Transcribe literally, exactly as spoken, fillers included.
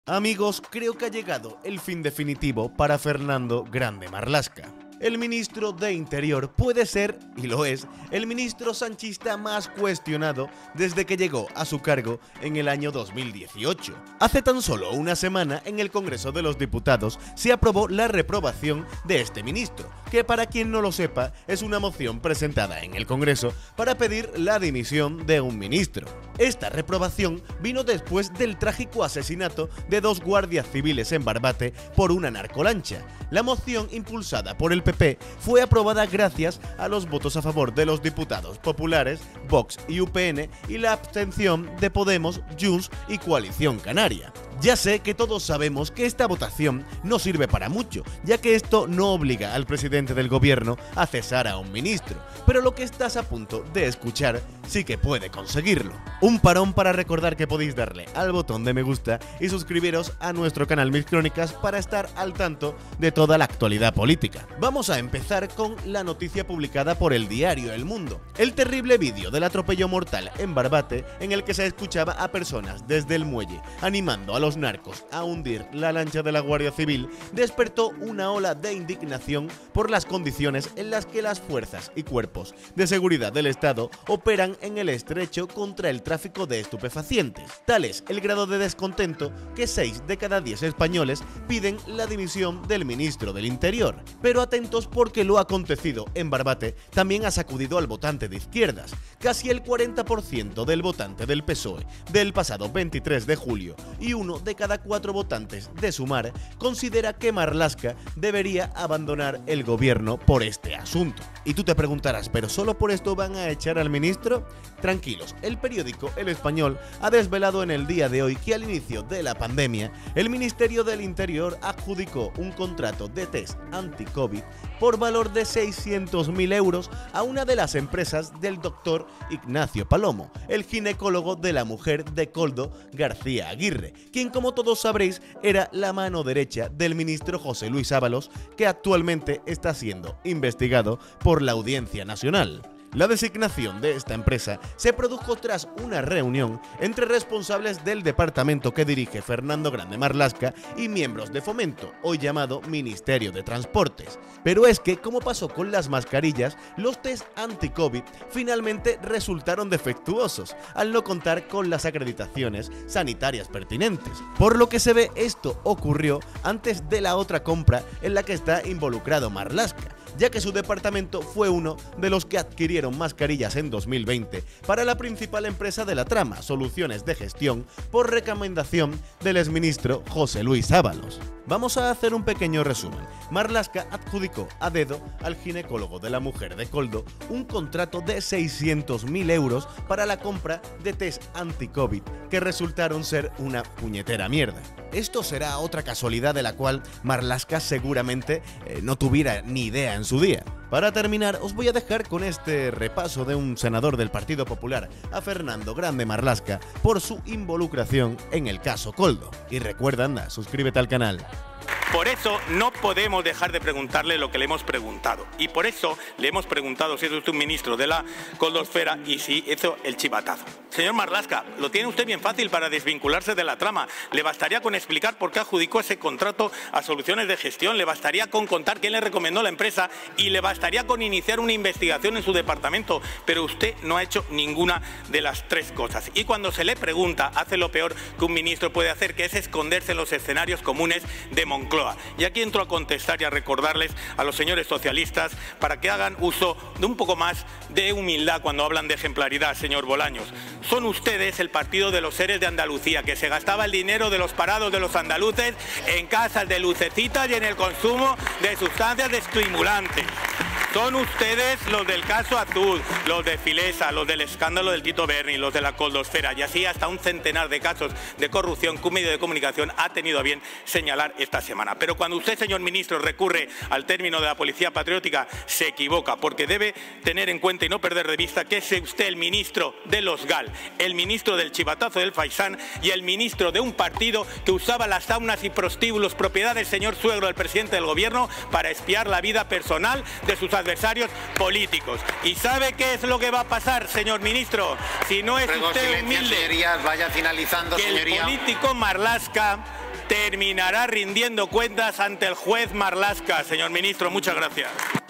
Amigos, creo que ha llegado el fin definitivo para Fernando Grande Marlaska. El ministro de Interior puede ser, y lo es, el ministro sanchista más cuestionado desde que llegó a su cargo en el año dos mil dieciocho. Hace tan solo una semana, en el Congreso de los Diputados, se aprobó la reprobación de este ministro, que para quien no lo sepa, es una moción presentada en el Congreso para pedir la dimisión de un ministro. Esta reprobación vino después del trágico asesinato de dos guardias civiles en Barbate por una narcolancha. La moción, impulsada por el P P, fue aprobada gracias a los votos a favor de los diputados populares, Vox y U P N y la abstención de Podemos, Junts y Coalición Canaria. Ya sé que todos sabemos que esta votación no sirve para mucho, ya que esto no obliga al presidente del gobierno a cesar a un ministro, pero lo que estás a punto de escuchar sí que puede conseguirlo. Un parón para recordar que podéis darle al botón de me gusta y suscribiros a nuestro canal Mis Crónicas para estar al tanto de toda la actualidad política. Vamos a empezar con la noticia publicada por el diario El Mundo. El terrible vídeo del atropello mortal en Barbate, en el que se escuchaba a personas desde el muelle animando a los narcos a hundir la lancha de la Guardia Civil, despertó una ola de indignación por las condiciones en las que las fuerzas y cuerpos de seguridad del Estado operan en el estrecho contra el tráfico de estupefacientes. Tal es el grado de descontento que seis de cada diez españoles piden la dimisión del ministro del Interior. Pero atentos, porque lo acontecido en Barbate también ha sacudido al votante de izquierdas. Casi el cuarenta por ciento del votante del P S O E del pasado veintitrés de julio y uno de cada cuatro votantes de Sumar considera que Marlaska debería abandonar el gobierno por este asunto. Y tú te preguntarás, ¿pero solo por esto van a echar al ministro? Tranquilos, el periódico El Español ha desvelado en el día de hoy que al inicio de la pandemia, el Ministerio del Interior adjudicó un contrato de test anti-COVID por valor de seiscientos mil euros a una de las empresas del doctor Ignacio Palomo, el ginecólogo de la mujer de Koldo García Aguirre, quien, como todos sabréis, era la mano derecha del ministro José Luis Ábalos, que actualmente está siendo investigado por la Audiencia Nacional. La designación de esta empresa se produjo tras una reunión entre responsables del departamento que dirige Fernando Grande Marlaska y miembros de Fomento, hoy llamado Ministerio de Transportes. Pero es que, como pasó con las mascarillas, los test anti-COVID finalmente resultaron defectuosos, al no contar con las acreditaciones sanitarias pertinentes. Por lo que se ve, esto ocurrió antes de la otra compra en la que está involucrado Marlaska, ya que su departamento fue uno de los que adquirieron mascarillas en dos mil veinte para la principal empresa de la trama, Soluciones de Gestión, por recomendación del exministro José Luis Ábalos. Vamos a hacer un pequeño resumen. Marlaska adjudicó a dedo al ginecólogo de la mujer de Koldo un contrato de seiscientos mil euros para la compra de test anti-COVID que resultaron ser una puñetera mierda. Esto será otra casualidad de la cual Marlaska seguramente eh, no tuviera ni idea en su día. Para terminar, os voy a dejar con este repaso de un senador del Partido Popular a Fernando Grande Marlaska por su involucración en el caso Koldo. Y recuerda, anda, suscríbete al canal. Por eso no podemos dejar de preguntarle lo que le hemos preguntado. Y por eso le hemos preguntado si es usted un ministro de la Coldosfera y si hizo el chivatazo. Señor Marlaska, lo tiene usted bien fácil para desvincularse de la trama. Le bastaría con explicar por qué adjudicó ese contrato a Soluciones de Gestión, le bastaría con contar quién le recomendó la empresa y le bastaría con iniciar una investigación en su departamento. Pero usted no ha hecho ninguna de las tres cosas. Y cuando se le pregunta, hace lo peor que un ministro puede hacer, que es esconderse en los escenarios comunes de Moncloa. Y aquí entro a contestar y a recordarles a los señores socialistas para que hagan uso de un poco más de humildad cuando hablan de ejemplaridad, señor Bolaños. Son ustedes el partido de los seres de Andalucía, que se gastaba el dinero de los parados de los andaluces en casas de lucecitas y en el consumo de sustancias estimulantes. Son ustedes los del caso Azul, los de Filesa, los del escándalo del Tito Berni, los de la Coldosfera, y así hasta un centenar de casos de corrupción que un medio de comunicación ha tenido a bien señalar esta semana. Pero cuando usted, señor ministro, recurre al término de la policía patriótica, se equivoca, porque debe tener en cuenta y no perder de vista que es usted el ministro de los G A L, el ministro del chivatazo del Faisán y el ministro de un partido que usaba las saunas y prostíbulos, propiedad del señor suegro del presidente del gobierno, para espiar la vida personal de sus adversarios políticos. ¿Y sabe qué es lo que va a pasar, señor ministro? Si no es Ruego usted silencio, humilde, señorías, vaya finalizando, que señoría. el político Marlaska terminará rindiendo cuentas ante el juez Marlaska. Señor ministro, muchas gracias.